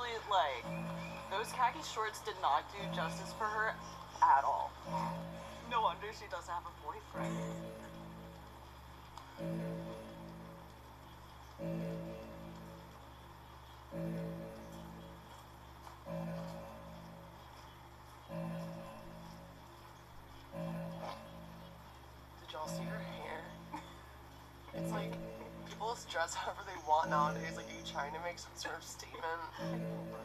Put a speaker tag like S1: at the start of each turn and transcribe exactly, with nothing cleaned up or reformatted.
S1: honestly, like, those khaki shorts did not do justice for her at all. No wonder she doesn't have a boyfriend.
S2: Did y'all see her hair? It's like, people dress however they want nowadays. Like, are you trying to make some sort of statement?